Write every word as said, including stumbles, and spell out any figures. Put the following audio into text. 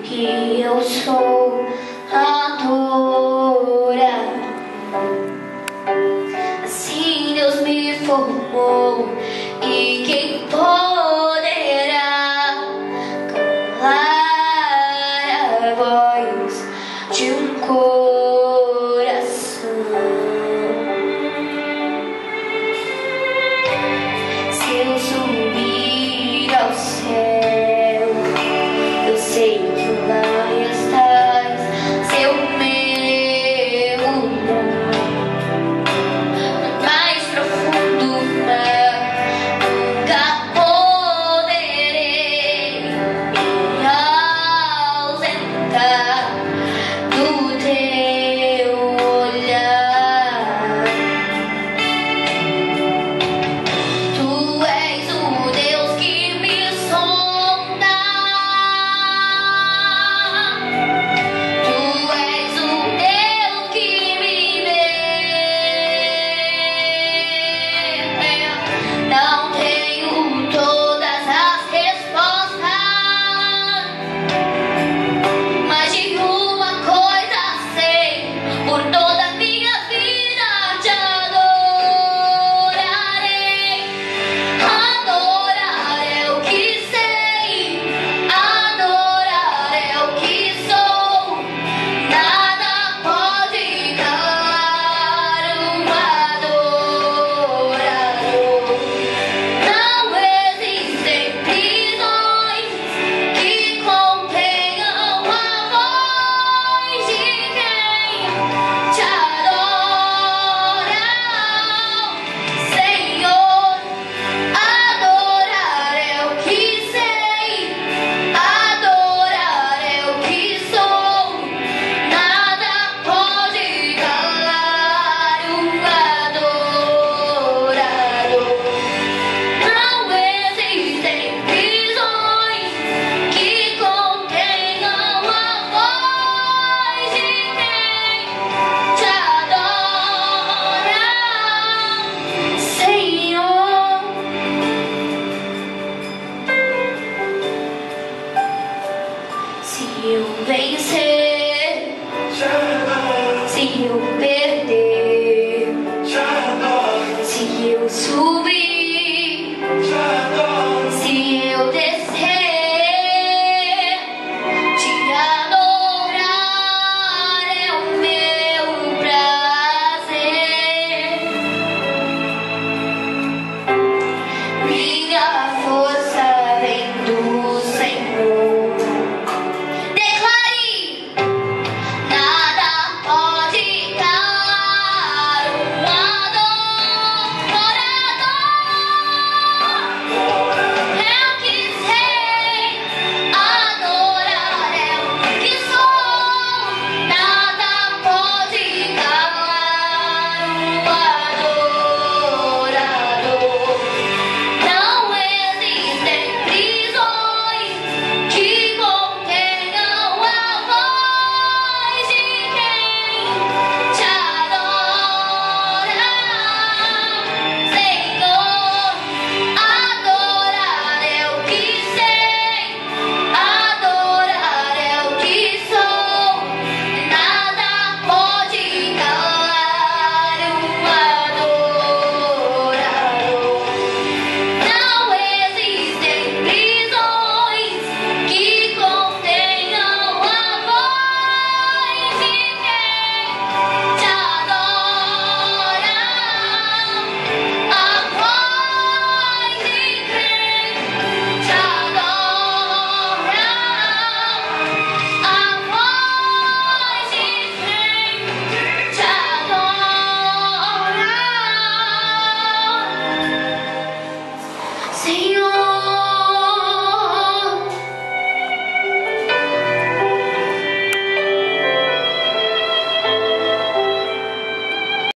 que eu sou adora. Assim Deus me formou, e quem poderá calar a voz de um coração? Se eu subir ao céu, eu sei que lá estás. Se eu mergulhar no mais profundo mar, nunca poderei me ausentar do teu olhar. Tu és o Deus que me sonda. Tu és o Deus que me vê. Não tenho todas as respostas, mas de uma coisa sei: por toda a minha vida te adorarei. Adorar é o que sei, adorar é o que sou. Nada pode calar um adorador. Não existem prisões que contenham a voz de quem te adora, Senhor. Adorar é o que sei, adorar é o que sou. Nada pode calar um adorador. Não existem prisões que contenham a voz de quem te adora, Senhor. Se eu vencer, se eu perder,